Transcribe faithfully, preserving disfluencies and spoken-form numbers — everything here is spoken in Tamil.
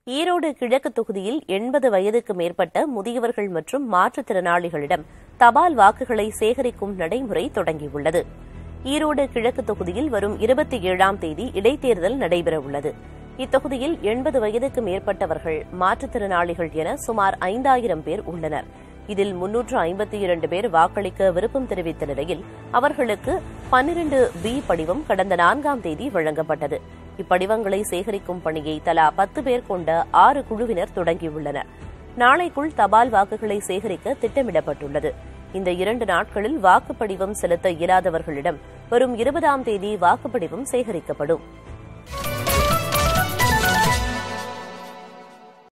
ஈரோடு கிழக்கு தொகுதியில் எண்பது வயதுக்கு மேற்பட்ட முதியவர்கள் மற்றும் மாற்றுத்திறனாளிகளிடம் தபால் வாக்குகளை சேகரிக்கும் நடைமுறை தொடங்கியுள்ளது. ஈரோடு கிழக்கு தொகுதியில் வரும் இருபத்தி ஏழாம் தேதி இடைத்தேர்தல் நடைபெறவுள்ளது. இத்தொகுதியில் எண்பது வயதுக்கு மேற்பட்டவர்கள், மாற்றுத்திறனாளிகள் என சுமார் ஐந்தாயிரம் பேர் உள்ளனர். இதில் முன்னூற்று ஐம்பத்தி இரண்டு பேர் வாக்களிக்க விருப்பம் தெரிவித்த நிலையில் அவர்களுக்கு பன்னிரண்டு பி படிவம் கடந்த நான்காம் தேதி வழங்கப்பட்டது. இப்படிவங்களை சேகரிக்கும் பணியை தலா பத்து பேர் கொண்ட ஆறு குழுவினர் தொடங்கியுள்ளனர். நாளைக்குள் தபால் வாக்குகளை சேகரிக்க திட்டமிடப்பட்டுள்ளது. இந்த இரண்டு நாட்களில் வாக்குப்படிவம் செலுத்த இயலாதவர்களிடம் வரும் இருபதாம் தேதி வாக்குப்படிவம் சேகரிக்கப்படும்.